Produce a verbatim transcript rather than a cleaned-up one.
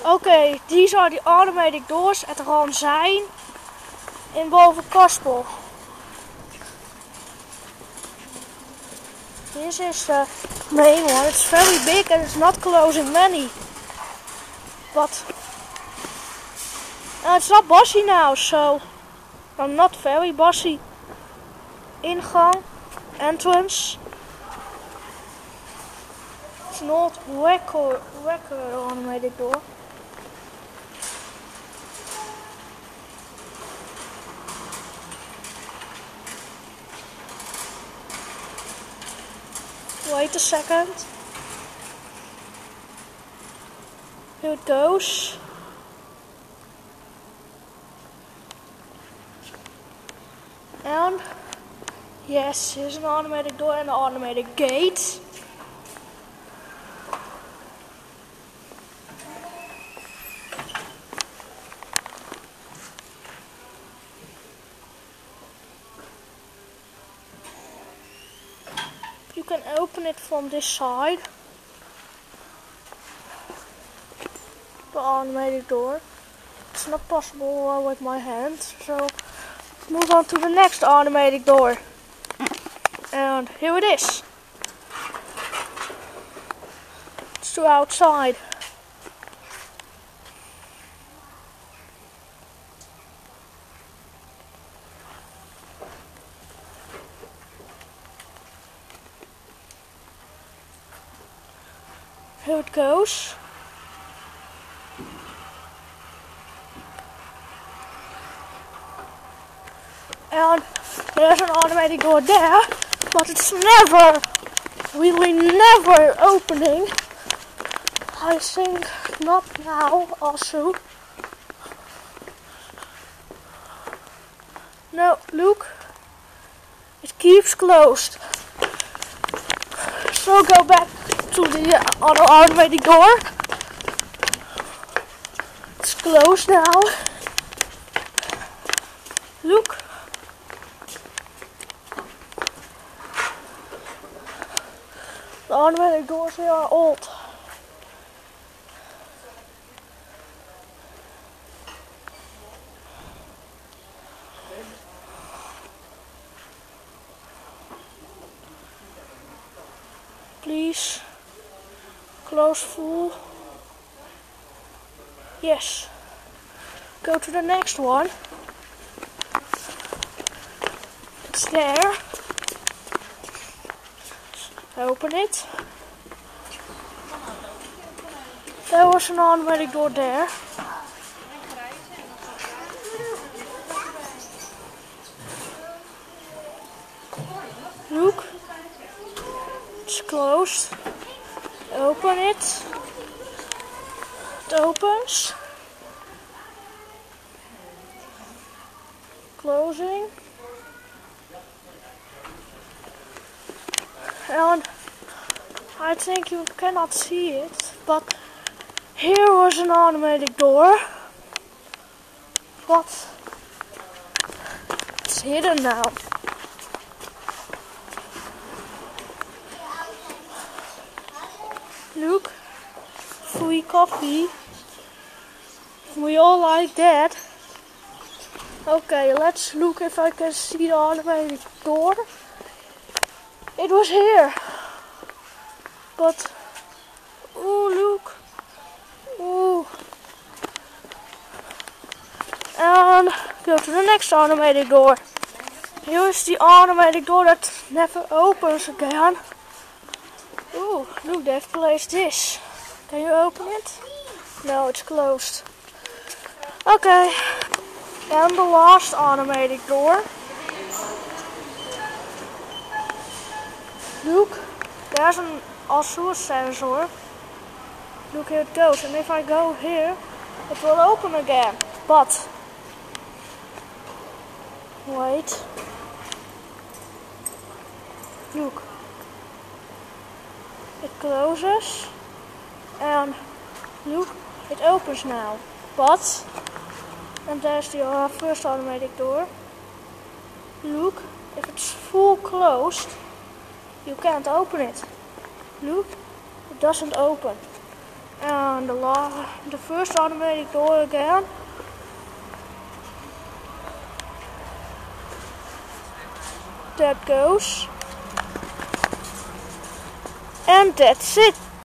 Okay, these are the automatic doors at Ron Zijn in Boven-Kaspel. This is the main one. It's very big and it's not closing many. But uh, it's not bossy now, so I'm not very bossy. Ingang, entrance. It's not regular, regular automatic door. Wait a second. Here it goes. And yes, here's an automatic door and an automatic gate. You can open it from this side. The automatic door. It's not possible with my hand, so let's move on to the next automatic door. And here it is. It's to outside. Here it goes. And there's an automatic door there, but it's never, really never opening. I think not now also. No, look, it keeps closed. So go back to the other automatic door. It's closed now. Look. The automatic doors here are old. Please. Close full. Yes. Go to the next one. It's there. Open it. There was an automatic door there. Look. It's closed. Open it. It opens. Closing. And I think you cannot see it, but here was an automatic door. But it's hidden now. Look, free coffee. We all like that. Okay, let's look if I can see the automatic door. It was here. But, oh look. Oh. And go to the next automatic door. Here is the automatic door that never opens again. Oh, look, they've placed this. Can you open it? No, it's closed. Okay. And the last automatic door. Look, there's an also a sensor. Look, here it goes. And if I go here, it will open again. But, wait. Look. It closes. And look, it opens now. But, and there's the uh, first automatic door. Look, if it's full closed, you can't open it. Look, it doesn't open. And the, la the first automatic door again. That goes. And that's it.